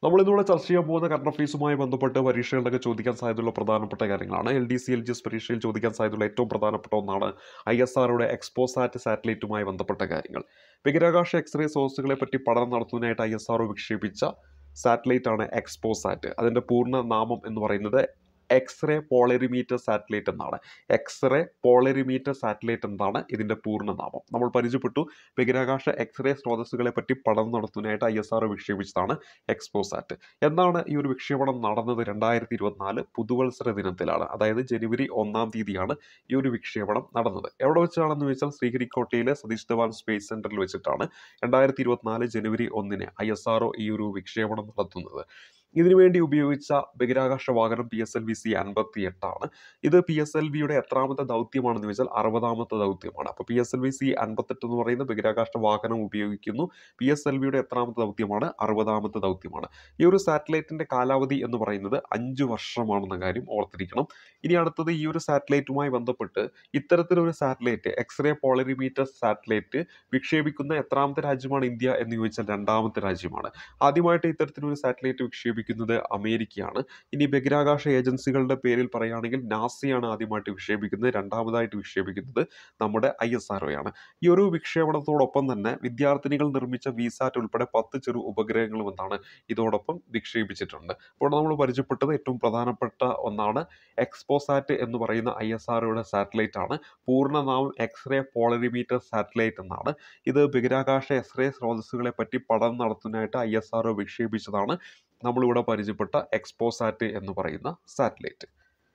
നമ്മളിന്നിവിടെ ചർച്ച ചെയ്യാൻ പോകുന്ന കറണ്ട് അഫയേഴ്സുമായി ബന്ധപ്പെട്ട് പരീക്ഷകളിലൊക്കെ ചോദിക്കാൻ സാധ്യതയുള്ള പ്രധാനപ്പെട്ട കാര്യങ്ങളാണ്. LDC, LGS പരീക്ഷയിൽ ചോദിക്കാൻ സാധ്യതയുള്ള ഏറ്റവും പ്രധാനപ്പെട്ട ഒന്നാണ് ISROയുടെ എക്സ്പോസാറ്റ് സാറ്റലൈറ്റുമായി ബന്ധപ്പെട്ട കാര്യങ്ങൾ. ബഹിരാകാശ എക്സ്റേ സോഴ്സുകളെ പറ്റി പഠനം നടത്തുന്നതിനായിട്ട് ISRO വിക്ഷേപിച്ച സാറ്റലൈറ്റ് ആണ് എക്സ്പോസാറ്റ്. അതിൻ്റെ പൂർണ്ണ നാമം എന്ന് പറയുന്നത് എക്സ്റേ പോളറിമീറ്റർ സാറ്റലൈറ്റ് എന്നാണ്. എക്സ്റേ പോളറിമീറ്റർ സാറ്റലൈറ്റ് എന്നാണ് ഇതിൻ്റെ പൂർണ്ണ നാമം. നമ്മൾ പരിചയപ്പെട്ടു, ബഹിരാകാശ എക്സ്റേ സ്രോതസ്സുകളെ പറ്റി പഠനം നടത്തുന്നതിനായിട്ട് ISRO വിക്ഷേപിച്ചതാണ് എക്സ്പോസാറ്റ്. എന്നാണ് ഈ ഒരു വിക്ഷേപണം നടന്നത്? 2024 പുതുവത്സര ദിനത്തിലാണ്. അതായത് ജനുവരി 1-ാം തീയതിയാണ് ഈ ഒരു വിക്ഷേപണം നടന്നത്. എവിടെ വെച്ചാണെന്ന് ചോദിച്ചാൽ ശ്രീഹരിക്കോട്ടയിലെ സതീഷ് ധവാൻ സ്പേസ് സെന്ററിൽ വെച്ചിട്ടാണ് 2024 ജനുവരി 1-ന് ISRO ഈ ഒരു വിക്ഷേപണം നടത്തുന്നത്. ഇതിനുവേണ്ടി ഉപയോഗിച്ച ബഹിരാകാശ വാഹനം PSLV-C-58 ആണ്. ഇത് PSLVയുടെ എത്രാമത്തെ ദൗത്യമാണെന്ന് ചോദിച്ചാൽ 60-ാമത്തെ ദൗത്യമാണ്. അപ്പോൾ PSLV-C-58 എന്ന് പറയുന്ന ബഹിരാകാശ വാഹനം ഉപയോഗിക്കുന്നു. PSLVയുടെ എത്രാമത്തെ ദൗത്യമാണ്? 60-ാമത്തെ ദൗത്യമാണ്. ഈ ഒരു സാറ്റലൈറ്റിന്റെ കാലാവധി എന്ന് പറയുന്നത് 5 വർഷമാണെന്ന കാര്യം ഓർത്തിരിക്കണം. ഇനി അടുത്തത്, ഈ ഒരു സാറ്റലൈറ്റുമായി ബന്ധപ്പെട്ട് ഇത്തരത്തിലൊരു സാറ്റലൈറ്റ്, എക്സ്റേ പോളറിമീറ്റർ സാറ്റലൈറ്റ് വിക്ഷേപിക്കുന്ന എത്രാമത്തെ രാജ്യമാണ് ഇന്ത്യ എന്ന് ചോദിച്ചാൽ 2-ാമത്തെ രാജ്യമാണ്. ആദ്യമായിട്ട് ഇത്തരത്തിലൊരു സാറ്റലൈറ്റ് വിക്ഷേപിക്കുന്നത് അമേരിക്കയാണ്. ഇനി ബഹിരാകാശ ഏജൻസികളുടെ പേരിൽ പറയുകയാണെങ്കിൽ നാസയാണ് ആദ്യമായിട്ട് വിക്ഷേപിക്കുന്നത്. രണ്ടാമതായിട്ട് വിക്ഷേപിക്കുന്നത് നമ്മുടെ ISROയാണ്. ഈ ഒരു വിക്ഷേപണത്തോടൊപ്പം തന്നെ വിദ്യാർത്ഥിനികൾ നിർമ്മിച്ച VSAT ഉൾപ്പെടെ 10 ചെറു ഉപഗ്രഹങ്ങളും എന്താണ് ഇതോടൊപ്പം വിക്ഷേപിച്ചിട്ടുണ്ട്. അപ്പോൾ നമ്മൾ പരിചയപ്പെട്ടത് ഏറ്റവും പ്രധാനപ്പെട്ട ഒന്നാണ് എക്സ്പോസാറ്റ് എന്ന് പറയുന്ന ISROയുടെ സാറ്റലൈറ്റ് ആണ്. പൂർണ്ണനാമം എക്സ്റേ പോളറിമീറ്റർ സാറ്റലൈറ്റ് എന്നാണ്. ഇത് ബഹിരാകാശ എക്സ്റേ സ്രോതസ്സുകളെ പറ്റി പഠനം നടത്തുന്നതിനായിട്ട് ISRO വിക്ഷേപിച്ചതാണ് നമ്മളിവിടെ പരിചയപ്പെട്ട എക്സ്പോസാറ്റ് എന്ന് പറയുന്ന സാറ്റലൈറ്റ്.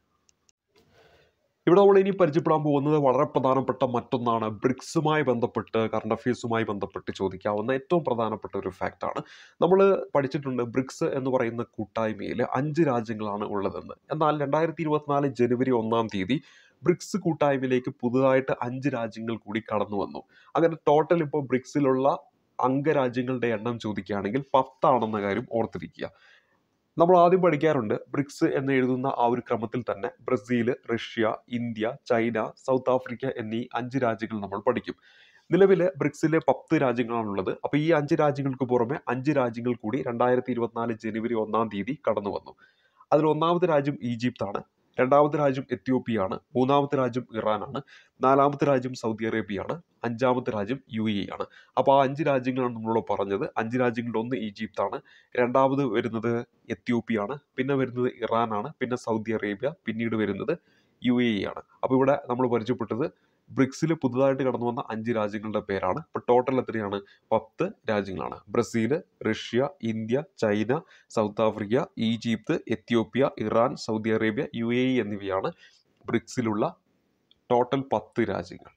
ഇവിടെ നമ്മൾ ഇനി പരിചയപ്പെടാൻ പോകുന്നത് വളരെ പ്രധാനപ്പെട്ട മറ്റൊന്നാണ്. ബ്രിക്സുമായി ബന്ധപ്പെട്ട്, കറണ്ട് അഫയേഴ്സുമായി ബന്ധപ്പെട്ട് ചോദിക്കാവുന്ന ഏറ്റവും പ്രധാനപ്പെട്ട ഒരു ഫാക്റ്റാണ്. നമ്മൾ പഠിച്ചിട്ടുണ്ട് ബ്രിക്സ് എന്ന് പറയുന്ന കൂട്ടായ്മയിൽ 5 രാജ്യങ്ങളാണ് ഉള്ളതെന്ന്. എന്നാൽ 2024 ജനുവരി 1-ാം തീയതി ബ്രിക്സ് കൂട്ടായ്മയിലേക്ക് പുതുതായിട്ട് 5 രാജ്യങ്ങൾ കൂടി കടന്നു വന്നു. അങ്ങനെ ടോട്ടൽ ഇപ്പോൾ ബ്രിക്സിലുള്ള അംഗരാജ്യങ്ങളുടെ എണ്ണം ചോദിക്കുകയാണെങ്കിൽ 10 ആണെന്ന കാര്യം ഓർത്തിരിക്കുക. നമ്മൾ ആദ്യം പഠിക്കാറുണ്ട് ബ്രിക്സ് എന്ന് എഴുതുന്ന ആ ഒരു ക്രമത്തിൽ തന്നെ Brazil, Russia, India, China, South Africa എന്നീ 5 രാജ്യങ്ങൾ നമ്മൾ പഠിക്കും. നിലവിൽ ബ്രിക്സിലെ 10 രാജ്യങ്ങളാണുള്ളത്. അപ്പോൾ ഈ 5 രാജ്യങ്ങൾക്ക് പുറമെ 5 രാജ്യങ്ങൾ കൂടി 2024 ജനുവരി 1-ാം തീയതി കടന്നു വന്നു. അതിൽ ഒന്നാമത്തെ രാജ്യം ഈജിപ്താണ്, രണ്ടാമത്തെ രാജ്യം എത്യോപ്യയാണ്, മൂന്നാമത്തെ രാജ്യം ഇറാനാണ്, നാലാമത്തെ രാജ്യം സൗദി അറേബ്യയാണ്, അഞ്ചാമത്തെ രാജ്യം UAE ആണ്. അപ്പോൾ ആ 5 രാജ്യങ്ങളാണ് നമ്മളോട് പറഞ്ഞത്. 5 രാജ്യങ്ങളിൽ ഒന്ന് ഈജിപ്താണ്, രണ്ടാമത് വരുന്നത് എത്യോപ്യയാണ്, പിന്നെ വരുന്നത് ഇറാനാണ്, പിന്നെ സൗദി അറേബ്യ, പിന്നീട് വരുന്നത് UAE ആണ്. അപ്പോൾ ഇവിടെ നമ്മൾ പരിചയപ്പെട്ടത് ബ്രിക്സിൽ പുതുതായിട്ട് കടന്നു വന്ന 5 രാജ്യങ്ങളുടെ പേരാണ്. ഇപ്പോൾ ടോട്ടൽ എത്രയാണ്? 10 രാജ്യങ്ങളാണ്. Brazil, Russia, India, China, South Africa, Egypt, Ethiopia, Iran, Saudi Arabia, UAE എന്നിവയാണ് ബ്രിക്സിലുള്ള ടോട്ടൽ 10 രാജ്യങ്ങൾ.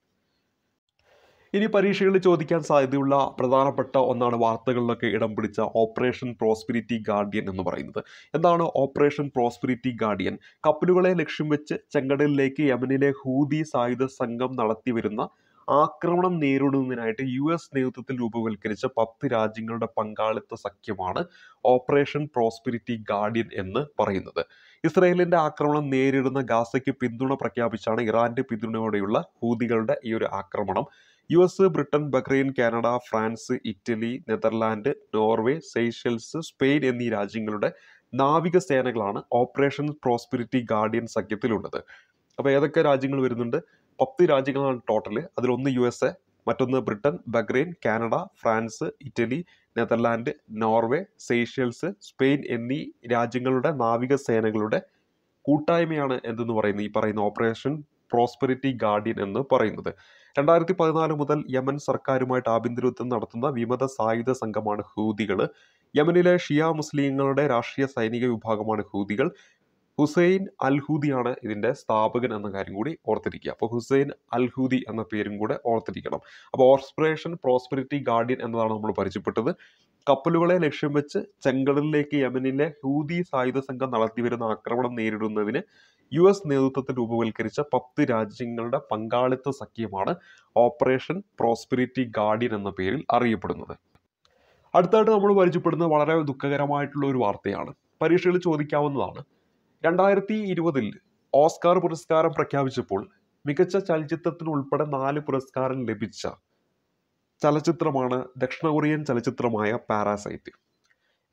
ഇനി പരീക്ഷകളിൽ ചോദിക്കാൻ സാധ്യതയുള്ള പ്രധാനപ്പെട്ട ഒന്നാണ്, വാർത്തകളിലൊക്കെ ഇടം പിടിച്ച ഓപ്പറേഷൻ പ്രോസ്പെരിറ്റി ഗാർഡിയൻ എന്ന് പറയുന്നത്. എന്താണ് ഓപ്പറേഷൻ പ്രോസ്പെരിറ്റി ഗാർഡിയൻ? കപ്പലുകളെ ലക്ഷ്യം വെച്ച് ചെങ്കടലിലേക്ക് യമനിലെ ഹൂതി സായുധ സംഘം നടത്തിവരുന്ന ആക്രമണം നേരിടുന്നതിനായിട്ട് US നേതൃത്വത്തിൽ രൂപവൽക്കരിച്ച 10 രാജ്യങ്ങളുടെ പങ്കാളിത്ത സഖ്യമാണ് ഓപ്പറേഷൻ പ്രോസ്പെരിറ്റി ഗാർഡിയൻ എന്ന് പറയുന്നത്. ഇസ്രായേലിന്റെ ആക്രമണം നേരിടുന്ന ഗാസയ്ക്ക് പിന്തുണ പ്രഖ്യാപിച്ചാണ് ഇറാന്റെ പിന്തുണയോടെയുള്ള ഹൂതികളുടെ ഈ ഒരു ആക്രമണം. US, Britain, Bahrain, Canada, France, Italy, Netherland, Norway, Seychelles, Spain എന്നീ രാജ്യങ്ങളുടെ നാവികസേനകളാണ് ഓപ്പറേഷൻ പ്രോസ്പെരിറ്റി ഗാർഡിയൻ സഖ്യത്തിലുള്ളത്. അപ്പോൾ ഏതൊക്കെ രാജ്യങ്ങൾ വരുന്നുണ്ട്? 10 രാജ്യങ്ങളാണ് ടോട്ടൽ. അതിലൊന്ന് USA, മറ്റൊന്ന് Britain, Bahrain, Canada, France, Italy, Netherland, Norway, Seychelles, Spain എന്നീ രാജ്യങ്ങളുടെ നാവികസേനകളുടെ കൂട്ടായ്മയാണ് എന്തെന്ന് പറയുന്നത്, ഈ പറയുന്ന ഓപ്പറേഷൻ പ്രോസ്പെരിറ്റി ഗാർഡിയൻ എന്ന് പറയുന്നത്. 2014 മുതൽ യമൻ സർക്കാരുമായിട്ട് ആഭ്യന്തര യുദ്ധം നടത്തുന്ന വിമത സായുധ സംഘമാണ് ഹൂതികൾ. യമനിലെ ഷിയ മുസ്ലിങ്ങളുടെ രാഷ്ട്രീയ സൈനിക വിഭാഗമാണ് ഹൂതികൾ. ഹുസൈൻ അൽ ഹൂദിയാണ് ഇതിൻ്റെ സ്ഥാപകൻ എന്ന കാര്യം കൂടി ഓർത്തിരിക്കുക. അപ്പോൾ ഹുസൈൻ അൽ ഹൂദി എന്ന പേരും കൂടെ ഓർത്തിരിക്കണം. അപ്പോൾ ഓപ്പറേഷൻ പ്രോസ്പെരിറ്റി ഗാർഡിയൻ എന്നതാണ് നമ്മൾ പരിചയപ്പെട്ടത്. കപ്പലുകളെ ലക്ഷ്യം വെച്ച് ചെങ്കടലിലേക്ക് യമനിലെ ഹൂതി സായുധ സംഘം നടത്തിവരുന്ന ആക്രമണം നേരിടുന്നതിന് US നേതൃത്വത്തിൽ രൂപവൽക്കരിച്ച 10 രാജ്യങ്ങളുടെ പങ്കാളിത്ത സഖ്യമാണ് ഓപ്പറേഷൻ പ്രോസ്പെരിറ്റി ഗാർഡിയൻ എന്ന പേരിൽ അറിയപ്പെടുന്നത്. അടുത്തായിട്ട് നമ്മൾ പരിചയപ്പെടുന്നത് വളരെ ദുഃഖകരമായിട്ടുള്ള ഒരു വാർത്തയാണ്. പരീക്ഷയിൽ ചോദിക്കാവുന്നതാണ്. 2020 ഓസ്കാർ പുരസ്കാരം പ്രഖ്യാപിച്ചപ്പോൾ മികച്ച ചലച്ചിത്രത്തിന് ഉൾപ്പെടെ 4 പുരസ്കാരം ലഭിച്ച ചലച്ചിത്രമാണ് ദക്ഷിണ കൊറിയൻ ചലച്ചിത്രമായ പാരാസൈറ്റ്.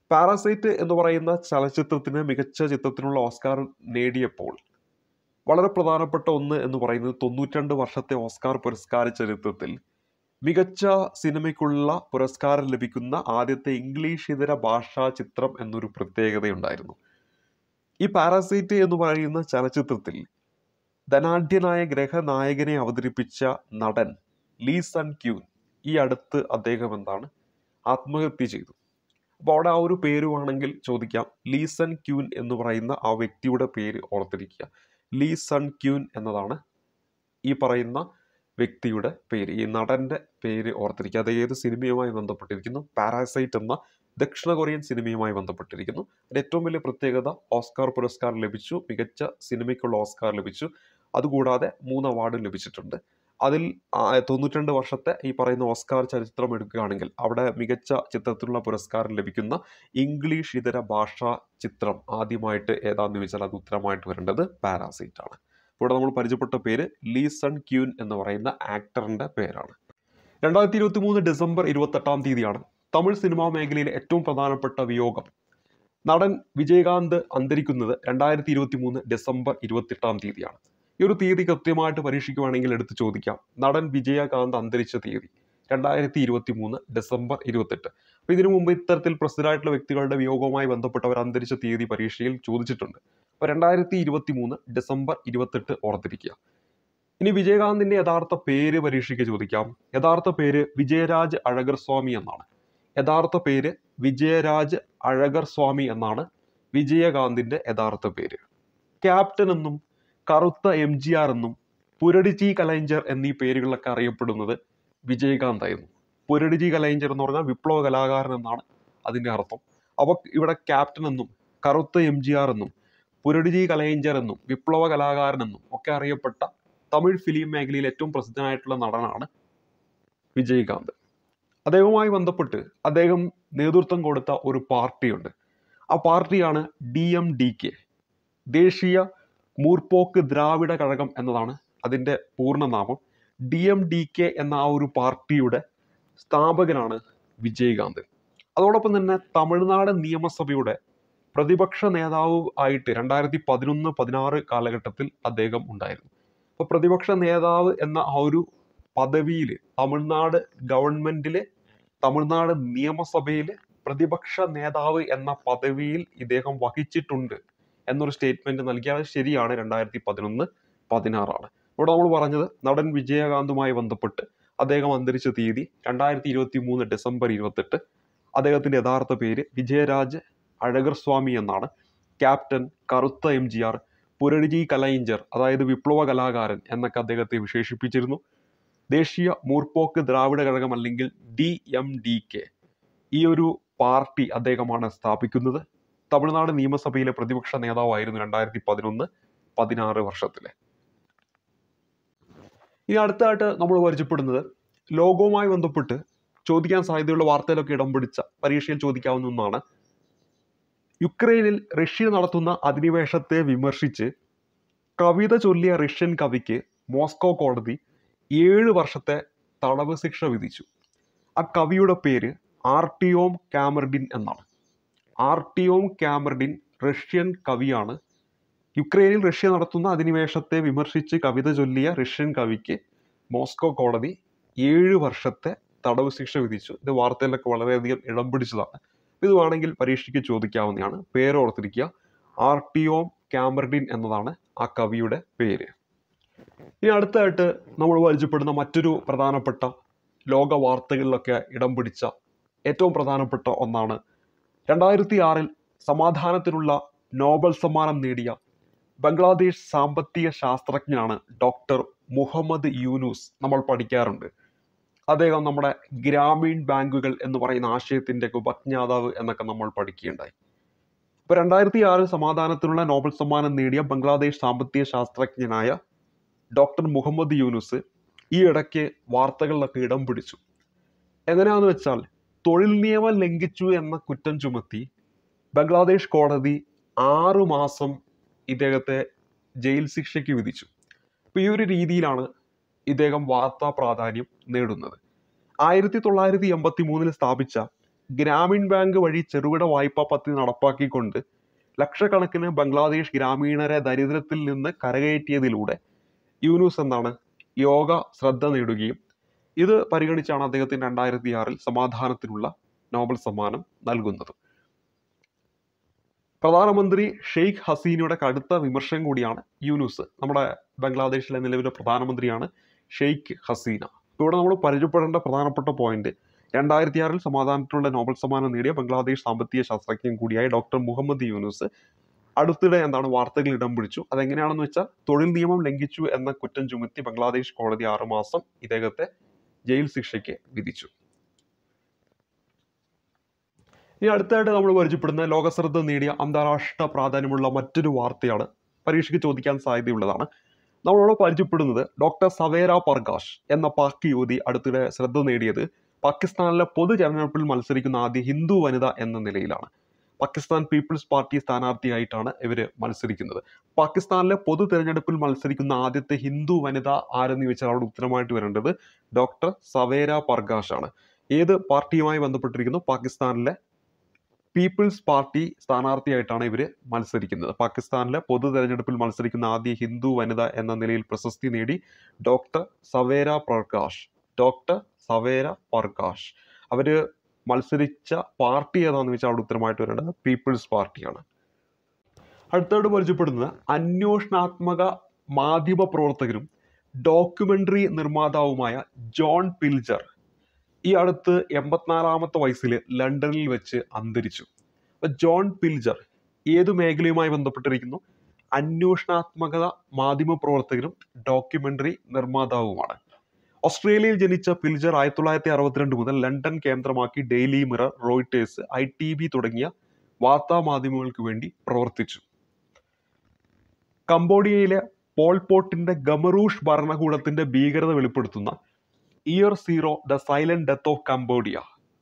പാരാസൈറ്റ് എന്ന് പറയുന്ന ചലച്ചിത്രത്തിന് മികച്ച ചിത്രത്തിനുള്ള ഓസ്കാർ നേടിയപ്പോൾ വളരെ പ്രധാനപ്പെട്ട ഒന്ന് എന്ന് പറയുന്നത് 92 വർഷത്തെ ഓസ്കാർ പുരസ്കാര ചരിത്രത്തിൽ മികച്ച സിനിമയ്ക്കുള്ള പുരസ്കാരം ലഭിക്കുന്ന ആദ്യത്തെ ഇംഗ്ലീഷ് ഇതര ഭാഷാ ചിത്രം എന്നൊരു പ്രത്യേകതയുണ്ടായിരുന്നു. ഈ പാരാസൈറ്റ് എന്ന് പറയുന്ന ചലച്ചിത്രത്തിൽ ധനാഢ്യനായ ഗ്രഹനായകനെ അവതരിപ്പിച്ച നടൻ ലീ സൺ ക്യൂൻ ഈ അടുത്ത് അദ്ദേഹം ആത്മഹത്യ ചെയ്തു. അപ്പോൾ അവിടെ ആ ഒരു പേരുവാണെങ്കിൽ ചോദിക്കാം, ലീ സൺ ക്യൂൻ എന്ന് പറയുന്ന ആ വ്യക്തിയുടെ പേര് ഓർത്തിരിക്കുക. ലീ സൺ ക്യൂൻ എന്നതാണ് ഈ പറയുന്ന വ്യക്തിയുടെ പേര്, ഈ നടന്റെ പേര് ഓർത്തിരിക്കുക. അത് ഏത് സിനിമയുമായി ബന്ധപ്പെട്ടിരിക്കുന്നു? പാരാസൈറ്റ് എന്ന ദക്ഷിണ കൊറിയൻ സിനിമയുമായി ബന്ധപ്പെട്ടിരിക്കുന്നു. അതിൻ്റെ ഏറ്റവും വലിയ പ്രത്യേകത ഓസ്കാർ പുരസ്കാരം ലഭിച്ചു, മികച്ച സിനിമയ്ക്കുള്ള ഓസ്കാർ ലഭിച്ചു. അതുകൂടാതെ 3 അവാർഡും ലഭിച്ചിട്ടുണ്ട്. അതിൽ 92 വർഷത്തെ ഈ പറയുന്ന ഓസ്കാർ ചരിത്രം എടുക്കുകയാണെങ്കിൽ അവിടെ മികച്ച ചിത്രത്തിനുള്ള പുരസ്കാരം ലഭിക്കുന്ന ഇംഗ്ലീഷ് ഇതര ഭാഷാ ചിത്രം ആദ്യമായിട്ട് ഏതാണെന്ന് ചോദിച്ചാൽ അത് ഉത്തരമായിട്ട് വരേണ്ടത് പാരാസൈറ്റ് ആണ്. ഇവിടെ നമ്മൾ പരിചയപ്പെട്ട പേര് ലീ സൺ ക്യൂൻ എന്ന് പറയുന്ന ആക്ടറിന്റെ പേരാണ്. 2023 ഡിസംബർ 28 തീയതിയാണ് തമിഴ് സിനിമാ മേഖലയിലെ ഏറ്റവും പ്രധാനപ്പെട്ട വിയോഗം. നടൻ വിജയകാന്ത് അന്തരിക്കുന്നത് 2023 ഡിസംബർ 28 തീയതിയാണ്. ഈ ഒരു തീയതി കൃത്യമായിട്ട് പരീക്ഷിക്കുകയാണെങ്കിൽ എടുത്ത് ചോദിക്കാം. നടൻ വിജയകാന്ത് അന്തരിച്ച തീയതി 2023 ഡിസംബർ 28. അപ്പോൾ ഇതിനു മുമ്പ് ഇത്തരത്തിൽ പ്രസിദ്ധരായിട്ടുള്ള വ്യക്തികളുടെ വിയോഗവുമായി ബന്ധപ്പെട്ടവർ അന്തരിച്ച തീയതി പരീക്ഷയിൽ ചോദിച്ചിട്ടുണ്ട്. അപ്പോൾ 2023 ഡിസംബർ 28 ഓർത്തിരിക്കുക. ഇനി വിജയകാന്തിന്റെ യഥാർത്ഥ പേര് പരീക്ഷയ്ക്ക് ചോദിക്കാം. യഥാർത്ഥ പേര് വിജയരാജ് അഴഗർ സ്വാമി എന്നാണ്. യഥാർത്ഥ പേര് വിജയരാജ് അഴഗർ സ്വാമി എന്നാണ് വിജയകാന്തിന്റെ യഥാർത്ഥ പേര്. ക്യാപ്റ്റൻ എന്നും കറുത്ത MGR എന്നും പുരടിജി കലൈഞ്ചർ എന്നീ പേരുകളിലൊക്കെ അറിയപ്പെടുന്നത് വിജയകാന്ത് ആയിരുന്നു. പുരടിജി കലൈഞ്ചർ എന്ന് പറഞ്ഞാൽ വിപ്ലവ കലാകാരൻ എന്നാണ് അതിൻ്റെ അർത്ഥം. അപ്പോൾ ഇവിടെ ക്യാപ്റ്റൻ എന്നും കറുത്ത MGR എന്നും പുരടിജി കലൈഞ്ചർ എന്നും വിപ്ലവ കലാകാരൻ എന്നും ഒക്കെ അറിയപ്പെട്ട തമിഴ് ഫിലിം മേഖലയിൽ ഏറ്റവും പ്രസിദ്ധനായിട്ടുള്ള നടനാണ് വിജയകാന്ത്. അദ്ദേഹവുമായി ബന്ധപ്പെട്ട് അദ്ദേഹം നേതൃത്വം കൊടുത്ത ഒരു പാർട്ടിയുണ്ട്. ആ പാർട്ടിയാണ് DMDK, ദേശീയ മൂർപ്പോക്ക് ദ്രാവിഡ കഴകം എന്നതാണ് അതിൻ്റെ പൂർണ്ണനാമം. DMDK എന്ന ആ ഒരു പാർട്ടിയുടെ സ്ഥാപകനാണ് വിജയകാന്ത്. അതോടൊപ്പം തന്നെ തമിഴ്നാട് നിയമസഭയുടെ പ്രതിപക്ഷ നേതാവ് ആയിട്ട് 2011-16 കാലഘട്ടത്തിൽ അദ്ദേഹം ഉണ്ടായിരുന്നു. അപ്പോൾ പ്രതിപക്ഷ നേതാവ് എന്ന ആ ഒരു പദവിയിൽ തമിഴ്നാട് ഗവൺമെന്റിലെ തമിഴ്നാട് നിയമസഭയിൽ പ്രതിപക്ഷ നേതാവ് എന്ന പദവിയിൽ ഇദ്ദേഹം വഹിച്ചിട്ടുണ്ട് എന്നൊരു സ്റ്റേറ്റ്മെന്റ് നൽകിയാൽ ശരിയാണ്. 2011-16 ഇവിടെ നമ്മൾ പറഞ്ഞത് നടൻ വിജയകാന്തുമായി ബന്ധപ്പെട്ട് അദ്ദേഹം അന്തരിച്ച തീയതി 2023 ഡിസംബർ 28. അദ്ദേഹത്തിന്റെ യഥാർത്ഥ പേര് വിജയരാജ് അഴഗർ സ്വാമി എന്നാണ്. ക്യാപ്റ്റൻ, കറുത്ത MGR, പുരടിജി കലൈഞ്ചർ അതായത് വിപ്ലവ കലാകാരൻ എന്നൊക്കെ അദ്ദേഹത്തെ വിശേഷിപ്പിച്ചിരുന്നു. ദേശീയ മൂർപ്പോക്ക് ദ്രാവിഡ കഴകം അല്ലെങ്കിൽ DMDK ഈ ഒരു പാർട്ടി അദ്ദേഹമാണ് സ്ഥാപിക്കുന്നത്. തമിഴ്നാട് നിയമസഭയിലെ പ്രതിപക്ഷ നേതാവായിരുന്നു 2011-16 വർഷത്തിലെ. ഇനി അടുത്തായിട്ട് നമ്മൾ പരിചയപ്പെടുന്നത് ലോകവുമായി ബന്ധപ്പെട്ട് ചോദിക്കാൻ സാധ്യതയുള്ള വാർത്തയിലൊക്കെ ഇടം പിടിച്ച പരീക്ഷയിൽ ചോദിക്കാവുന്ന ഒന്നാണ്. യുക്രൈനിൽ റഷ്യ നടത്തുന്ന അധിനിവേശത്തെ വിമർശിച്ച് കവിത ചൊല്ലിയ റഷ്യൻ കവിക്ക് മോസ്കോ കോടതി 7 വർഷത്തെ തടവ് ശിക്ഷ വിധിച്ചു. ആ കവിയുടെ പേര് ആർട്ടിയോം കാമർഡിൻ എന്നാണ്. ആർട്ടിയോം കാമർഡിൻ റഷ്യൻ കവിയാണ്. യുക്രൈനിൽ റഷ്യ നടത്തുന്ന അധിനിവേശത്തെ വിമർശിച്ച് കവിത ചൊല്ലിയ റഷ്യൻ കവിക്ക് മോസ്കോ കോടതി 7 വർഷത്തെ തടവ് ശിക്ഷ വിധിച്ചു. ഇത് വാർത്തയിലൊക്കെ വളരെയധികം ഇടം പിടിച്ചതാണ്. ഇത് വേണമെങ്കിൽ പരീക്ഷയ്ക്ക് ചോദിക്കാവുന്നതാണ്. പേരോർത്തിരിക്കുക, ആർട്ടിയോം കാമർഡിൻ എന്നതാണ് ആ കവിയുടെ പേര്. ഇനി അടുത്തായിട്ട് നമ്മൾ പരിചയപ്പെടുന്ന മറ്റൊരു പ്രധാനപ്പെട്ട ലോക വാർത്തകളിലൊക്കെ ഇടം പിടിച്ച ഏറ്റവും പ്രധാനപ്പെട്ട ഒന്നാണ് 2006 സമാധാനത്തിനുള്ള നോബൽ സമ്മാനം നേടിയ ബംഗ്ലാദേശ് സാമ്പത്തിക ശാസ്ത്രജ്ഞനാണ് ഡോക്ടർ മുഹമ്മദ് യൂനുസ്. നമ്മൾ പഠിക്കാറുണ്ട്. അദ്ദേഹം നമ്മുടെ ഗ്രാമീൺ ബാങ്കുകൾ എന്ന് പറയുന്ന ആശയത്തിൻ്റെ ഉപജ്ഞാതാവ് എന്നൊക്കെ നമ്മൾ പഠിക്കുകയുണ്ടായി. ഇപ്പോൾ 2006 സമാധാനത്തിനുള്ള നോബൽ സമ്മാനം നേടിയ ബംഗ്ലാദേശ് സാമ്പത്തിക ശാസ്ത്രജ്ഞനായ ഡോക്ടർ മുഹമ്മദ് യൂനുസ് ഈ ഇടയ്ക്ക് വാർത്തകളിലൊക്കെ ഇടം പിടിച്ചു. എങ്ങനെയാണെന്ന് വെച്ചാൽ തൊഴിൽ നിയമം ലംഘിച്ചു എന്ന കുറ്റം ചുമത്തി ബംഗ്ലാദേശ് കോടതി 6 മാസം ഇദ്ദേഹത്തെ ജയിൽ ശിക്ഷയ്ക്ക് വിധിച്ചു. അപ്പോൾ ഈ ഒരു രീതിയിലാണ് ഇദ്ദേഹം വാർത്താ പ്രാധാന്യം നേടുന്നത്. 1983 സ്ഥാപിച്ച ഗ്രാമീൺ ബാങ്ക് വഴി ചെറുകിട വായ്പാ പദ്ധതി നടപ്പാക്കിക്കൊണ്ട് ലക്ഷക്കണക്കിന് ബംഗ്ലാദേശ് ഗ്രാമീണരെ ദരിദ്രത്തിൽ നിന്ന് കരകയറ്റിയതിലൂടെ യൂനുസ് എന്താണ് യോഗ ശ്രദ്ധ നേടുകയും ഇത് പരിഗണിച്ചാണ് അദ്ദേഹത്തിന് 2006 സമാധാനത്തിനുള്ള നോബൽ സമ്മാനം നൽകുന്നത്. പ്രധാനമന്ത്രി ഷെയ്ഖ് ഹസീനയുടെ കടുത്ത വിമർശനം കൂടിയാണ് യൂനുസ്. നമ്മുടെ ബംഗ്ലാദേശിലെ നിലവിലെ പ്രധാനമന്ത്രിയാണ് ഷെയ്ഖ് ഹസീന. ഇവിടെ നമ്മൾ പരിചയപ്പെടേണ്ട പ്രധാനപ്പെട്ട പോയിന്റ് 2006 സമാധാനത്തിനുള്ള നോബൽ സമ്മാനം നേടിയ ബംഗ്ലാദേശ് സാമ്പത്തിക ശാസ്ത്രജ്ഞൻ കൂടിയായ ഡോക്ടർ മുഹമ്മദ് യൂനുസ് അടുത്തിടെ വാർത്തകൾ ഇടം പിടിച്ചു. അതെങ്ങനെയാണെന്ന് വെച്ചാൽ തൊഴിൽ നിയമം ലംഘിച്ചു എന്ന കുറ്റം ചുമത്തി ബംഗ്ലാദേശ് കോടതി 6 മാസം ഇദ്ദേഹത്തെ ജയിൽ ശിക്ഷയ്ക്ക് വിധിച്ചു. ഇനി അടുത്തായിട്ട് നമ്മൾ പരിചയപ്പെടുന്ന ലോകശ്രദ്ധ നേടിയ അന്താരാഷ്ട്ര പ്രാധാന്യമുള്ള മറ്റൊരു വാർത്തയാണ്, പരീക്ഷയ്ക്ക് ചോദിക്കാൻ സാധ്യതയുള്ളതാണ്. നമ്മളോട് പരിചയപ്പെടുന്നത് ഡോക്ടർ സവേര പർകാശ് എന്ന പാക് യുവതി അടുത്തിടെ ശ്രദ്ധ നേടിയത് പാകിസ്ഥാനിലെ പൊതു തെരഞ്ഞെടുപ്പിൽ മത്സരിക്കുന്ന ആദ്യ ഹിന്ദു വനിത എന്ന നിലയിലാണ്. പാകിസ്ഥാൻ പീപ്പിൾസ് പാർട്ടി സ്ഥാനാർത്ഥിയായിട്ടാണ് ഇവർ മത്സരിക്കുന്നത്. പാകിസ്ഥാനിലെ പൊതു തെരഞ്ഞെടുപ്പിൽ മത്സരിക്കുന്ന ആദ്യത്തെ ഹിന്ദു വനിത ആരെന്ന് ചോദിച്ചാൽ അവിടെ ഉത്തരമായിട്ട് വരേണ്ടത് ഡോക്ടർ സവേര പർകാശ് ആണ്. ഏത് പാർട്ടിയുമായി ബന്ധപ്പെട്ടിരിക്കുന്നു? പാകിസ്ഥാനിലെ പീപ്പിൾസ് പാർട്ടി സ്ഥാനാർത്ഥിയായിട്ടാണ് ഇവർ മത്സരിക്കുന്നത്. പാകിസ്ഥാനിലെ പൊതു തെരഞ്ഞെടുപ്പിൽ മത്സരിക്കുന്ന ആദ്യ ഹിന്ദു വനിത എന്ന നിലയിൽ പ്രശസ്തി നേടി ഡോക്ടർ സവേര പർകാശ്. ഡോക്ടർ സവേര പർകാശ് അവര് മത്സരിച്ച പാർട്ടി ഏതാണെന്ന് വെച്ചാൽ അവിടെ ഉത്തരമായിട്ട് വരേണ്ടത് പീപ്പിൾസ് പാർട്ടിയാണ്. അടുത്തായിട്ട് പരിചയപ്പെടുന്നത് അന്വേഷണാത്മക മാധ്യമ പ്രവർത്തകരും ഡോക്യുമെന്ററി നിർമ്മാതാവുമായ ജോൺ പിൽജർ ഈ അടുത്ത് 84-ാമത്തെ വയസ്സിൽ ലണ്ടനിൽ വെച്ച് അന്തരിച്ചു. അപ്പോൾ ജോൺ പിൽജർ ഏതു മേഖലയുമായി ബന്ധപ്പെട്ടിരിക്കുന്നു? അന്വേഷണാത്മക മാധ്യമ പ്രവർത്തകരും ഡോക്യുമെന്ററി നിർമ്മാതാവുമാണ്. ഓസ്ട്രേലിയയിൽ ജനിച്ച പിൽജർ 1962 മുതൽ ലണ്ടൻ കേന്ദ്രമാക്കി ഡെയിലി മിറർ, റോയിട്ടേഴ്സ്, ITV തുടങ്ങിയ വാർത്താ മാധ്യമങ്ങൾക്ക് വേണ്ടി പ്രവർത്തിച്ചു. കംബോഡിയയിലെ പോൾപോട്ടിന്റെ ഗമറൂഷ് ഭരണകൂടത്തിന്റെ ഭീകരത വെളിപ്പെടുത്തുന്ന year zero the silent death of Cambodia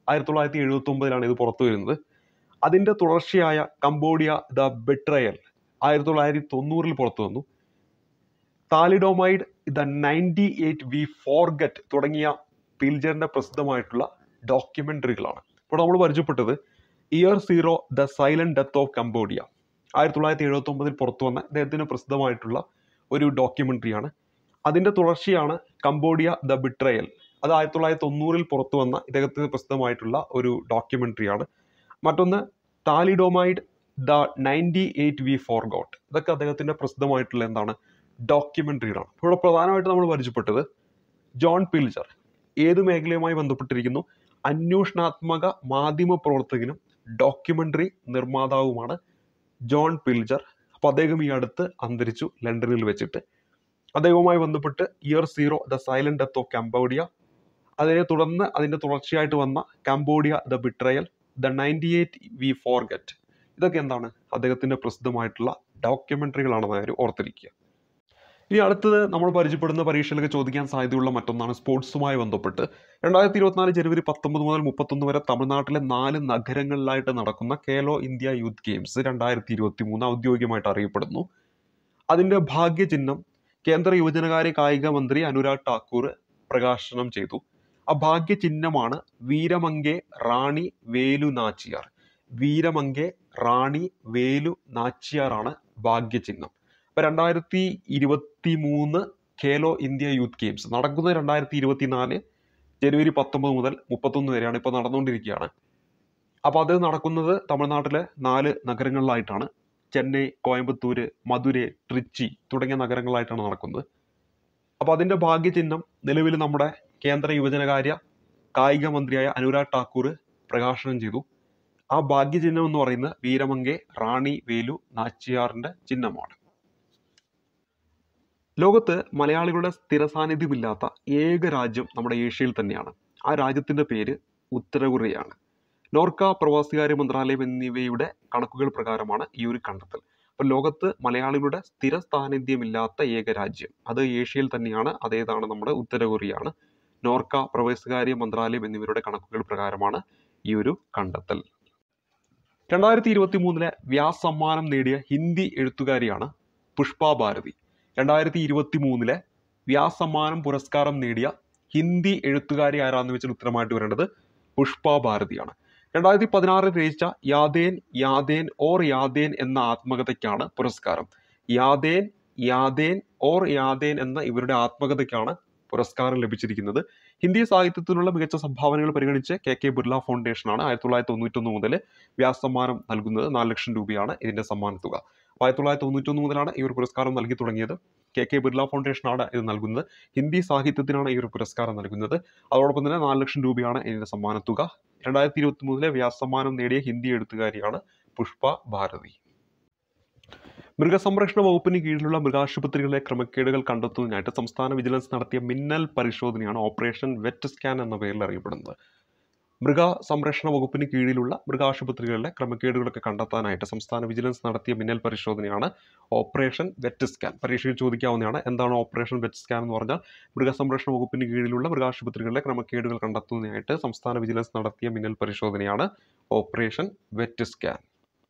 1979 ഇത് പുറത്തു വരുന്നത്. അതിന്റെ തുടർച്ചയായ കംബോഡിയ ദ ബെട്രയൽ 1990 പുറത്തു വന്നു. താലിഡോമൈഡ്, ദ 98 വി ഫോർഗറ്റ് തുടങ്ങിയ പിൽജറിന്റെ പ്രസിദ്ധമായിട്ടുള്ള ഡോക്യുമെന്ററികളാണ്. ഇപ്പോൾ നമ്മൾ പരിചയപ്പെട്ടത് year zero the silent death of Cambodia 1979 പുറത്തു വന്ന ഇദ്ദേഹത്തിന് പ്രസിദ്ധമായിട്ടുള്ള ഒരു ഡോക്യുമെന്ററിയാണ്. അതിന്റെ തുടർച്ചയാണ് കംബോഡിയ ദ ബിട്രയൽ. അത് 1990 പുറത്തു വന്ന ഇദ്ദേഹത്തിന് പ്രസിദ്ധമായിട്ടുള്ള ഒരു ഡോക്യുമെന്ററിയാണ്. മറ്റൊന്ന് താലിഡോമൈഡ്, ദ 98 വി ഫോർഗോട്ട്. ഇതൊക്കെ അദ്ദേഹത്തിന്റെ പ്രസിദ്ധമായിട്ടുള്ള ഡോക്യുമെന്ററികളാണ്. ഇവിടെ പ്രധാനമായിട്ട് നമ്മൾ പരിചയപ്പെട്ടത് ജോൺ പിൽജർ ഏത് മേഖലയുമായി ബന്ധപ്പെട്ടിരിക്കുന്നു? അന്വേഷണാത്മക മാധ്യമ പ്രവർത്തകനും ഡോക്യുമെന്ററി നിർമ്മാതാവുമാണ് ജോൺ പിൽജർ. അപ്പോൾ അദ്ദേഹം ഈ അടുത്ത് അന്തരിച്ചു ലണ്ടനിൽ വെച്ചിട്ട്. അദ്ദേഹവുമായി ബന്ധപ്പെട്ട് year zero the silent death of Cambodia, അതിനെ തുടർന്ന് അതിന്റെ തുടർച്ചയായിട്ട് വന്ന Cambodia the betrayal, the 98 we forget, ഇതൊക്കെ അദ്ദേഹത്തിന്റെ പ്രസിദ്ധമായിട്ടുള്ള ഡോക്യുമെന്ററികളാണെന്ന് കാര്യം ഓർത്തിരിക്കുക. ഇനി അടുത്തത് നമ്മൾ പരിചയപ്പെടുന്ന പരീക്ഷയിലൊക്കെ ചോദിക്കാൻ സാധ്യതയുള്ള മറ്റൊന്നാണ് സ്പോർട്സുമായി ബന്ധപ്പെട്ട്. 2024 ജനുവരി 19 മുതൽ 31 വരെ തമിഴ്നാട്ടിലെ 4 നഗരങ്ങളിലായിട്ട് നടക്കുന്ന ഖേലോ ഇന്ത്യ യൂത്ത് ഗെയിംസ് 2023 ഔദ്യോഗികമായിട്ട് അറിയപ്പെടുന്നു. അതിന്റെ ഭാഗ്യചിഹ്നം കേന്ദ്ര യുവജനകാര്യ കായിക മന്ത്രി അനുരാഗ് ഠാക്കൂർ പ്രകാശനം ചെയ്തു. ആ ഭാഗ്യചിഹ്നമാണ് വീരമംഗെ റാണി വേലു നാച്ചിയാർ. വീരമംഗെ റാണി വേലു നാച്ചിയാറാണ് ഭാഗ്യചിഹ്നം. ഇപ്പൊ 2023 ഖേലോ ഇന്ത്യ യൂത്ത് ഗെയിംസ് നടക്കുന്നത് 2024 ജനുവരി 19 മുതൽ 31 വരെയാണ്. ഇപ്പോൾ നടന്നുകൊണ്ടിരിക്കുകയാണ്. അപ്പോൾ അത് നടക്കുന്നത് തമിഴ്നാട്ടിലെ 4 നഗരങ്ങളിലായിട്ടാണ്. ചെന്നൈ, കോയമ്പത്തൂര്, മധുരൈ, ട്രിച്ചി തുടങ്ങിയ നഗരങ്ങളായിട്ടാണ് നടക്കുന്നത്. അപ്പോൾ അതിന്റെ ഭാഗ്യചിഹ്നം നിലവിൽ നമ്മുടെ കേന്ദ്ര യുവജനകാര്യ കായിക മന്ത്രിയായ അനുരാഗ് ഠാക്കൂർ പ്രകാശനം ചെയ്തു. ആ ഭാഗ്യചിഹ്നം എന്ന് പറയുന്നത് വീരമംഗെ റാണി വേലു നാച്ചിയാറിന്റെ ചിഹ്നമാണ്. ലോകത്ത് മലയാളികളുടെ സ്ഥിര സാന്നിധ്യമില്ലാത്ത ഏക രാജ്യം നമ്മുടെ ഏഷ്യയിൽ തന്നെയാണ്. ആ രാജ്യത്തിന്റെ പേര് ഉത്തര കൊറിയയാണ്. നോർക്ക, പ്രവാസികാര്യ മന്ത്രാലയം എന്നിവയുടെ കണക്കുകൾ പ്രകാരമാണ് ഈ ഒരു കണ്ടെത്തൽ. അപ്പോൾ ലോകത്ത് മലയാളികളുടെ സ്ഥിര സാന്നിധ്യമില്ലാത്ത ഏക രാജ്യം അത് ഏഷ്യയിൽ തന്നെയാണ്. അതേതാണ്? നമ്മുടെ ഉത്തര കൊറിയയാണ്. നോർക്ക, പ്രവാസികാര്യ മന്ത്രാലയം എന്നിവരുടെ കണക്കുകൾ പ്രകാരമാണ് ഈ ഒരു കണ്ടെത്തൽ. 2023 വ്യാസ് സമ്മാനം നേടിയ ഹിന്ദി എഴുത്തുകാരിയാണ് പുഷ്പ ഭാരതി. 2023 വ്യാസ് സമ്മാനം പുരസ്കാരം നേടിയ ഹിന്ദി എഴുത്തുകാരി ആരാന്ന് വെച്ചാൽ ഉത്തരമായിട്ട് വരേണ്ടത് പുഷ്പ ഭാരതിയാണ്. 2016 രചിച്ച യാദേൻ യാദേൻ ഓർ യാദേൻ എന്ന ആത്മകഥയ്ക്കാണ് പുരസ്കാരം. യാദേൻ യാദേൻ ഓർ യാദേൻ എന്ന ഇവരുടെ ആത്മകഥയ്ക്കാണ് പുരസ്കാരം ലഭിച്ചിരിക്കുന്നത്. ഹിന്ദി സാഹിത്യത്തിനുള്ള മികച്ച സംഭാവനകൾ പരിഗണിച്ച് കെ ബിർള ഫൗണ്ടേഷനാണ് 1991 മുതൽ വ്യാസമ്മാനം നൽകുന്നത്. 4 ലക്ഷം രൂപയാണ് ഇതിന്റെ സമ്മാനത്തുക. 1991 മുതലാണ് ഈ ഒരു പുരസ്കാരം നൽകി തുടങ്ങിയത്. കെ ബിർള ഫൗണ്ടേഷനാണ് ഇത് നൽകുന്നത്. ഹിന്ദി സാഹിത്യത്തിനാണ് ഈ ഒരു പുരസ്കാരം നൽകുന്നത്. അതോടൊപ്പം തന്നെ 4 ലക്ഷം രൂപയാണ് ഇതിന്റെ സമ്മാനത്തുക. 2023 വ്യാസമ്മാനം നേടിയ ഹിന്ദി എഴുത്തുകാരിയാണ് പുഷ്പ ഭാരതി. മൃഗസംരക്ഷണ വകുപ്പിന് കീഴിലുള്ള മൃഗാശുപത്രികളിലെ ക്രമക്കേടുകൾ കണ്ടെത്തുന്നതിനായിട്ട് സംസ്ഥാന വിജിലൻസ് നടത്തിയ മിന്നൽ പരിശോധനയാണ് ഓപ്പറേഷൻ വെറ്റ് സ്കാൻ എന്ന പേരിൽ അറിയപ്പെടുന്നത്. മൃഗസംരക്ഷണ വകുപ്പിന് കീഴിലുള്ള മൃഗാശുപത്രികളിലെ ക്രമക്കേടുകളൊക്കെ കണ്ടെത്താനായിട്ട് സംസ്ഥാന വിജിലൻസ് നടത്തിയ മിന്നൽ പരിശോധനയാണ് ഓപ്പറേഷൻ വെറ്റ് സ്കാൻ. പരീക്ഷയിൽ ചോദിക്കാവുന്നതാണ്. എന്താണ് ഓപ്പറേഷൻ വെറ്റ് സ്കാൻ എന്ന് പറഞ്ഞാൽ? മൃഗസംരക്ഷണ വകുപ്പിന് കീഴിലുള്ള മൃഗാശുപത്രികളിലെ ക്രമക്കേടുകൾ കണ്ടെത്തുന്നതിനായിട്ട് സംസ്ഥാന വിജിലൻസ് നടത്തിയ മിന്നൽ പരിശോധനയാണ് ഓപ്പറേഷൻ വെറ്റ് സ്കാൻ.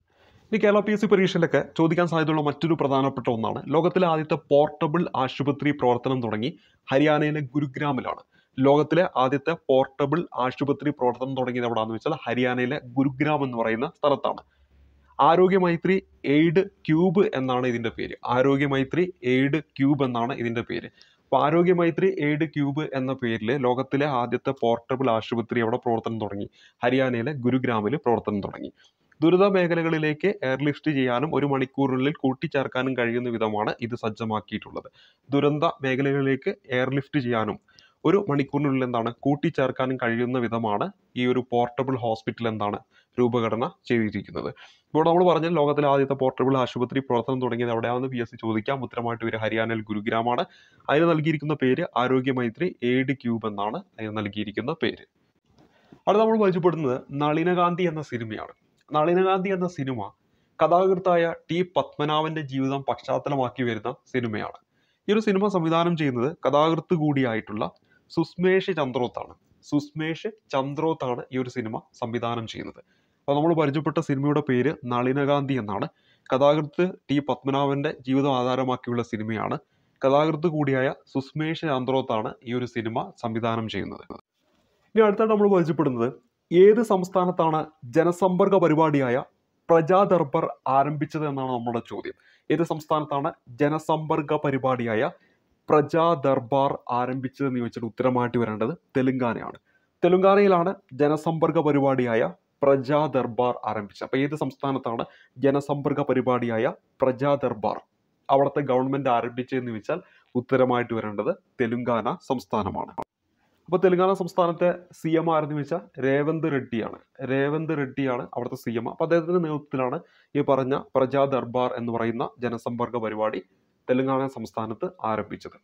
ഇനി കേരള PSC പരീക്ഷയിലൊക്കെ ചോദിക്കാൻ സാധ്യതയുള്ള മറ്റൊരു പ്രധാനപ്പെട്ട ഒന്നാണ്, ലോകത്തിലെ ആദ്യത്തെ പോർട്ടബിൾ ആശുപത്രി പ്രവർത്തനം തുടങ്ങി ഹരിയാനയിലെ ഗുരുഗ്രാമിലാണ്. ലോകത്തിലെ ആദ്യത്തെ പോർട്ടബിൾ ആശുപത്രി പ്രവർത്തനം തുടങ്ങിയത് എവിടെയാണെന്ന് വെച്ചാൽ ഹരിയാനയിലെ ഗുരുഗ്രാം എന്ന് പറയുന്ന സ്ഥലത്താണ്. ആരോഗ്യമൈത്രി എയ്ഡ് ക്യൂബ് എന്നാണ് ഇതിന്റെ പേര്. ആരോഗ്യമൈത്രി എയ്ഡ് ക്യൂബ് എന്നാണ് ഇതിന്റെ പേര്. അപ്പോൾ ആരോഗ്യമൈത്രി എയ്ഡ് ക്യൂബ് എന്ന പേരിൽ ലോകത്തിലെ ആദ്യത്തെ പോർട്ടബിൾ ആശുപത്രി അവിടെ പ്രവർത്തനം തുടങ്ങി. ഹരിയാനയിലെ ഗുരുഗ്രാമിൽ പ്രവർത്തനം തുടങ്ങി. ദുരിത മേഖലകളിലേക്ക് എയർലിഫ്റ്റ് ചെയ്യാനും 1 മണിക്കൂറിനുള്ളിൽ കൂട്ടിച്ചേർക്കാനും കഴിയുന്ന വിധമാണ് ഇത് സജ്ജമാക്കിയിട്ടുള്ളത്. ദുരന്ത മേഖലകളിലേക്ക് എയർലിഫ്റ്റ് ചെയ്യാനും 1 മണിക്കൂറിനുള്ളിൽ കൂട്ടിച്ചേർക്കാനും കഴിയുന്ന വിധമാണ് ഈ ഒരു പോർട്ടബിൾ ഹോസ്പിറ്റൽ രൂപഘടന ചെയ്തിരിക്കുന്നത്. ഇപ്പോൾ നമ്മൾ പറഞ്ഞ ലോകത്തിലെ ആദ്യത്തെ പോർട്ടബിൾ ആശുപത്രി പ്രവർത്തനം തുടങ്ങിയത് എവിടെയാണെന്ന് PSC ചോദിക്കാം. ഉത്തരമായിട്ട് വരിക ഹരിയാനയിൽ ഗുരുഗ്രാമാണ്. അതിന് നൽകിയിരിക്കുന്ന പേര് ആരോഗ്യമൈത്രി എയ്ഡ് ക്യൂബ് എന്നാണ് അതിന് നൽകിയിരിക്കുന്ന പേര്. അവിടെ നമ്മൾ പരിചയപ്പെടുന്നത് നളിനകാന്തി എന്ന സിനിമയാണ്. നളിനകാന്തി എന്ന സിനിമ കഥാകൃത്തായ ടി പത്മനാഭന്റെ ജീവിതം പശ്ചാത്തലമാക്കി വരുന്ന സിനിമയാണ്. ഈ ഒരു സിനിമ സംവിധാനം ചെയ്യുന്നത് കഥാകൃത്ത് കൂടിയായിട്ടുള്ള സുസ്മേഷ് ചന്ദ്രോത്താണ്. സുസ്മേഷ് ചന്ദ്രോത്താണ് ഈ ഒരു സിനിമ സംവിധാനം ചെയ്യുന്നത്. അപ്പോൾ നമ്മൾ പരിചയപ്പെട്ട സിനിമയുടെ പേര് നളിനകാന്തി എന്നാണ്. കഥാകൃത്ത് ടി പത്മനാഭന്റെ ജീവിതം ആധാരമാക്കിയുള്ള സിനിമയാണ്. കഥാകൃത്ത് കൂടിയായ സുസ്മേഷ് ചന്ദ്രോത്താണ് ഈ ഒരു സിനിമ സംവിധാനം ചെയ്യുന്നത്. ഇനി അടുത്തായിട്ട് നമ്മൾ പരിചയപ്പെടുന്നത് ഏത് സംസ്ഥാനത്താണ് ജനസമ്പർക്ക പരിപാടിയായ പ്രജാ ദർബാർ ആരംഭിച്ചത് എന്നാണ് നമ്മുടെ ചോദ്യം. ഏത് സംസ്ഥാനത്താണ് ജനസമ്പർക്ക പരിപാടിയായ പ്രജാ ദർബാർ ആരംഭിച്ചതെന്ന് ചോദിച്ചിട്ട് ഉത്തരമായിട്ട് വരേണ്ടത് തെലുങ്കാനയാണ്. തെലുങ്കാനയിലാണ് ജനസമ്പർക്ക പരിപാടിയായ പ്രജാ ദർബാർ ആരംഭിച്ചത്. അപ്പോൾ ഏത് സംസ്ഥാനത്താണ് ജനസമ്പർക്ക പരിപാടിയായ പ്രജാ ദർബാർ അവിടുത്തെ ഗവൺമെന്റ് ആരംഭിച്ചതെന്ന് ചോദിച്ചാൽ ഉത്തരമായിട്ട് വരേണ്ടത് തെലുങ്കാന സംസ്ഥാനമാണ്. അപ്പോൾ തെലുങ്കാന സംസ്ഥാനത്തെ CM ആരെന്ന് ചോദിച്ചാൽ രേവന്ത് റെഡ്ഡിയാണ്. രേവന്ത് റെഡ്ഡിയാണ് അവിടുത്തെ CM. അപ്പോൾ അദ്ദേഹത്തിന്റെ നേതൃത്വത്തിലാണ് ഈ പറഞ്ഞ പ്രജാ ദർബാർ എന്ന് പറയുന്ന ജനസമ്പർക്ക പരിപാടി തെലുങ്കാന സംസ്ഥാനത്ത് ആരംഭിച്ചത്.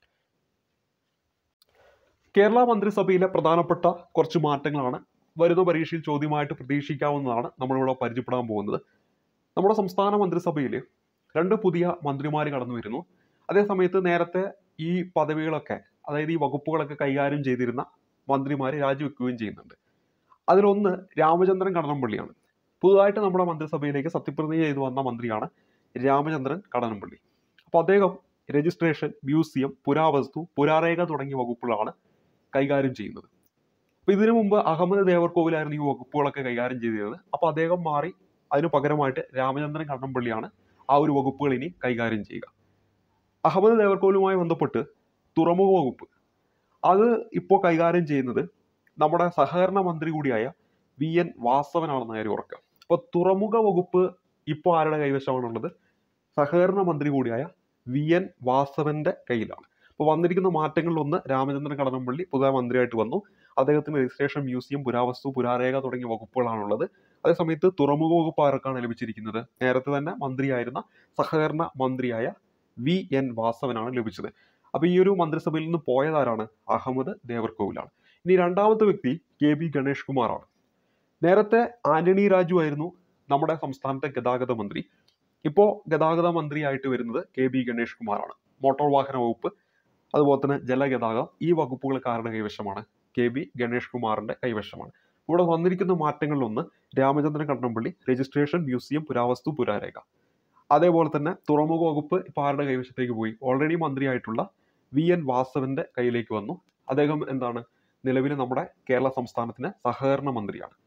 കേരള മന്ത്രിസഭയിലെ പ്രധാനപ്പെട്ട കുറച്ച് മാറ്റങ്ങളാണ് വരുന്ന പരീക്ഷയിൽ ചോദ്യമായിട്ട് പ്രതീക്ഷിക്കാവുന്നതാണ് നമ്മളിവിടെ പരിചയപ്പെടാൻ പോകുന്നത്. നമ്മുടെ സംസ്ഥാന മന്ത്രിസഭയിൽ 2 പുതിയ മന്ത്രിമാർ കടന്നു വരുന്നു. അതേസമയത്ത് നേരത്തെ ഈ പദവികളൊക്കെ, അതായത് ഈ വകുപ്പുകളൊക്കെ കൈകാര്യം ചെയ്തിരുന്ന മന്ത്രിമാർ രാജിവെക്കുകയും ചെയ്യുന്നുണ്ട്. അതിലൊന്ന് രാമചന്ദ്രൻ കടന്നപ്പള്ളിയാണ്. പുതുതായിട്ട് നമ്മുടെ മന്ത്രിസഭയിലേക്ക് സത്യപ്രതിജ്ഞ ചെയ്തു വന്ന മന്ത്രിയാണ് രാമചന്ദ്രൻ കടന്നപ്പള്ളി. അപ്പോൾ അദ്ദേഹം രജിസ്ട്രേഷൻ, മ്യൂസിയം, പുരാവസ്തു, പുരാരേഖ തുടങ്ങിയ വകുപ്പുകളാണ് കൈകാര്യം ചെയ്യുന്നത്. അപ്പോൾ ഇതിനു മുമ്പ് അഹമ്മദ് ദേവർകോവിലായിരുന്നു ഈ വകുപ്പുകളൊക്കെ കൈകാര്യം ചെയ്തിരുന്നത്. അപ്പോൾ അദ്ദേഹം മാറി അതിന് പകരമായിട്ട് രാമചന്ദ്രൻ കടന്നപ്പള്ളിയാണ് ആ ഒരു വകുപ്പുകൾ ഇനി കൈകാര്യം ചെയ്യുക. അഹമ്മദ് ദേവർകോവിലുമായി ബന്ധപ്പെട്ട് തുറമുഖ വകുപ്പ് അത് ഇപ്പോൾ കൈകാര്യം ചെയ്യുന്നത് നമ്മുടെ സഹകരണ മന്ത്രി കൂടിയായ VN വാസവനാണെന്ന് കാര്യം ഓർക്കുക. അപ്പോൾ തുറമുഖ വകുപ്പ് ഇപ്പോൾ ആരുടെ കൈവശമാണുള്ളത്? സഹകരണ മന്ത്രി കൂടിയായ VN വാസവന്റെ കയ്യിലാണ്. അപ്പോൾ വന്നിരിക്കുന്ന മാറ്റങ്ങളിലൊന്ന് രാമചന്ദ്രൻ കടന്നപ്പള്ളി പുതിയ മന്ത്രിയായിട്ട് വന്നു. അദ്ദേഹത്തിന് രജിസ്ട്രേഷൻ, മ്യൂസിയം, പുരാവസ്തു, പുരാരേഖ തുടങ്ങിയ വകുപ്പുകളാണുള്ളത്. അതേസമയത്ത് തുറമുഖ വകുപ്പ് ആർക്കാണ് ലഭിച്ചിരിക്കുന്നത്? നേരത്തെ തന്നെ മന്ത്രിയായിരുന്ന സഹകരണ മന്ത്രിയായ VN വാസവനാണ് ലഭിച്ചത്. അപ്പോൾ ഈ ഒരു മന്ത്രിസഭയിൽ നിന്ന് പോയതാരാണ്? അഹമ്മദ് ദേവർകോവിലാണ്. ഇനി രണ്ടാമത്തെ വ്യക്തി KB ഗണേഷ് കുമാറാണ്. നേരത്തെ ആന്റണി രാജു ആയിരുന്നു നമ്മുടെ സംസ്ഥാനത്തെ ഗതാഗത മന്ത്രി. ഇപ്പോൾ ഗതാഗത മന്ത്രിയായിട്ട് വരുന്നത് KB ഗണേഷ് കുമാറാണ്. മോട്ടോർ വാഹന വകുപ്പ്, അതുപോലെ തന്നെ ജലഗതാഗതം, ഈ വകുപ്പുകൾക്കാരുടെ കൈവശമാണ്? KB ഗണേഷ് കുമാറിന്റെ കൈവശമാണ്. ഇവിടെ വന്നിരിക്കുന്ന മാറ്റങ്ങളിലൊന്ന് രാമചന്ദ്രൻ കടന്നപ്പള്ളി, രജിസ്ട്രേഷൻ, മ്യൂസിയം, പുരാവസ്തു, പുരാരേഖ. അതേപോലെ തന്നെ തുറമുഖ വകുപ്പ് ഇപ്പോൾ ആരുടെ കൈവശത്തേക്ക് പോയി? ഓൾറെഡി മന്ത്രിയായിട്ടുള്ള VN വാസവന്റെ കയ്യിലേക്ക് വന്നു. അദ്ദേഹം നിലവിൽ നമ്മുടെ കേരള സംസ്ഥാനത്തിന് സഹകരണ മന്ത്രിയാണ്.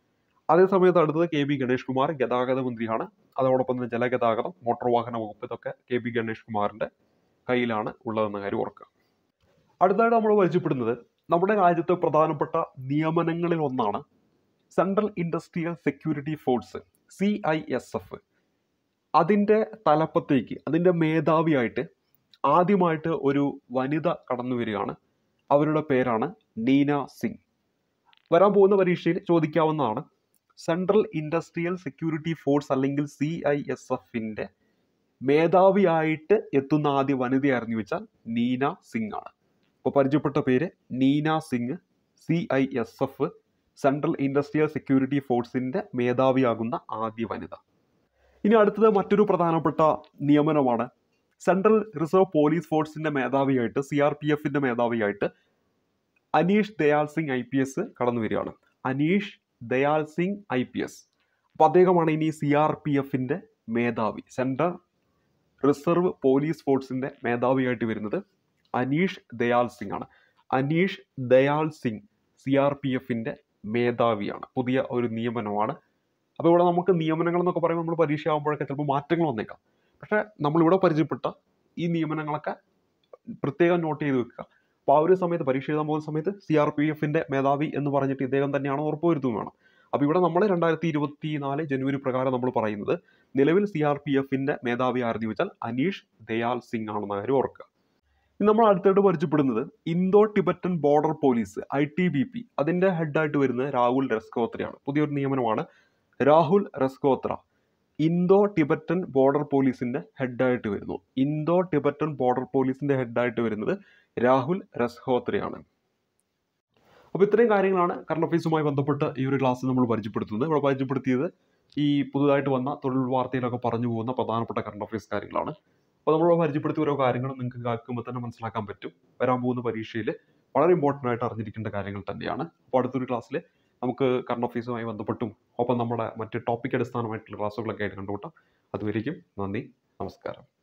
അതേ സമയത്ത് അടുത്തത് കെ.ബി. ഗണേഷ് കുമാർ ഗതാഗത മന്ത്രിയാണ്. അതോടൊപ്പം തന്നെ ജലഗതാഗതം, മോട്ടോർ വാഹന വകുപ്പ്, ഇതൊക്കെ കെ.ബി. ഗണേഷ് കുമാറിന്റെ കയ്യിലാണ് ഉള്ളതെന്ന കാര്യം ഓർക്കുക. അടുത്തതായിട്ട് നമ്മൾ പരിചയപ്പെടുന്നത് നമ്മുടെ രാജ്യത്തെ പ്രധാനപ്പെട്ട നിയമനങ്ങളിൽ ഒന്നാണ് central industrial security force CISF. അതിൻ്റെ തലപ്പത്തേക്ക്, അതിൻ്റെ മേധാവിയായിട്ട് ആദ്യമായിട്ട് ഒരു വനിത കടന്നു വരികയാണ്. അവരുടെ പേരാണ് നീന സിംഗ്. വരാൻ പോകുന്ന പരീക്ഷയിൽ ചോദിക്കാവുന്നതാണ്. സെൻട്രൽ ഇൻഡസ്ട്രിയൽ സെക്യൂരിറ്റി ഫോഴ്സ് അല്ലെങ്കിൽ CISFന്റെ മേധാവിയായിട്ട് എത്തുന്ന ആദ്യ വനിതയായിരുന്നു വെച്ചാൽ നീന സിംഗ് ആണ്. അപ്പോൾ പരിചയപ്പെട്ട പേര് Neena Singh, CISF central industrial security ഫോഴ്സിന്റെ മേധാവിയാകുന്ന ആദ്യ വനിത. ഇനി അടുത്തത് മറ്റൊരു പ്രധാനപ്പെട്ട നിയമനമാണ്. സെൻട്രൽ റിസർവ് പോലീസ് ഫോഴ്സിന്റെ മേധാവിയായിട്ട്, CRPFന്റെ മേധാവിയായിട്ട് അനീഷ് ദയാൽ സിംഗ് IPS കടന്നു വരികയാണ്. അനീഷ് ദയാൽ സിംഗ് IPS. അപ്പോൾ അദ്ദേഹമാണ് ഇനി CRPFന്റെ മേധാവി, സെൻട്രൽ റിസർവ് പോലീസ് ഫോഴ്സിന്റെ മേധാവിയായിട്ട് വരുന്നത് അനീഷ് ദയാൽ സിംഗ് ആണ്. അനീഷ് ദയാൽ സിംഗ് CRPFന്റെ മേധാവിയാണ്. പുതിയ ഒരു നിയമനമാണ്. അപ്പോൾ ഇവിടെ നമുക്ക് നിയമനങ്ങൾ എന്നൊക്കെ പറയുമ്പോൾ നമ്മൾ പരീക്ഷ ആകുമ്പോഴൊക്കെ ചിലപ്പോൾ മാറ്റങ്ങൾ വന്നേക്കാം. പക്ഷേ നമ്മളിവിടെ പരിചയപ്പെട്ട ഈ നിയമനങ്ങളൊക്കെ പ്രത്യേകം നോട്ട് ചെയ്ത് വെക്കുക. അപ്പോൾ ആ ഒരു സമയത്ത് പരീക്ഷ എഴുതാൻ പോകുന്ന സമയത്ത് CRPFന്റെ മേധാവി എന്ന് പറഞ്ഞിട്ട് ഇദ്ദേഹം തന്നെയാണ് ഉറപ്പുവരുത്തുകയും വേണം. അപ്പോൾ ഇവിടെ നമ്മൾ 2024 ജനുവരി പ്രകാരം നമ്മൾ പറയുന്നത് നിലവിൽ CRPFന്റെ മേധാവി ആരെന്ന് ചോദിച്ചാൽ അനീഷ് ദയാൽ സിംഗ് ആണെന്ന കാര്യം ഓർക്കുക. ഇനി നമ്മൾ അടുത്തായിട്ട് പരിചയപ്പെടുന്നത് Indo Tibetan border police ITBP, അതിൻ്റെ ഹെഡായിട്ട് വരുന്നത് രാഹുൽ റെസ്കോത്രയാണ്. പുതിയൊരു നിയമനമാണ്. Rahul Rasgotra Indo Tibetan border പോലീസിന്റെ ഹെഡായിട്ട് വരുന്നു. ഇന്തോ ടിബറ്റൻ ബോർഡർ പോലീസിന്റെ ഹെഡായിട്ട് വരുന്നത് രാഹുൽ റെസ്കോത്രയാണ്. അപ്പോൾ ഇത്രയും കാര്യങ്ങളാണ് കറണ്ട് അഫയേഴ്സുമായി ബന്ധപ്പെട്ട് ഈ ഒരു ക്ലാസ്സിൽ നമ്മൾ പരിചയപ്പെടുത്തുന്നത്. ഇവിടെ പരിചയപ്പെടുത്തിയത് ഈ പുതുതായിട്ട് വന്ന തൊഴിൽ വാർത്തയിലൊക്കെ പറഞ്ഞു പോകുന്ന പ്രധാനപ്പെട്ട കറണ്ട് അഫയേഴ്സ് കാര്യങ്ങളാണ്. അപ്പോൾ നമ്മൾ പരിചയപ്പെടുത്തിയ ഓരോ കാര്യങ്ങളും നിങ്ങൾക്ക് കേൾക്കുമ്പോൾ തന്നെ മനസ്സിലാക്കാൻ പറ്റും. വരാൻ പോകുന്ന പരീക്ഷയിൽ വളരെ ഇമ്പോർട്ടൻ്റ് ആയിട്ട് അറിഞ്ഞിരിക്കേണ്ട കാര്യങ്ങൾ തന്നെയാണ്. അപ്പോൾ അടുത്തൊരു ക്ലാസ്സിൽ നമുക്ക് കറണ്ട് അഫയേഴ്സുമായി ബന്ധപ്പെട്ടും ഒപ്പം നമ്മുടെ മറ്റ് ടോപ്പിക് അടിസ്ഥാനമായിട്ടുള്ള ക്ലാസ്സുകളൊക്കെ ആയിട്ട് കണ്ടുമുട്ടാം. അതുവരേക്കും നന്ദി, നമസ്കാരം.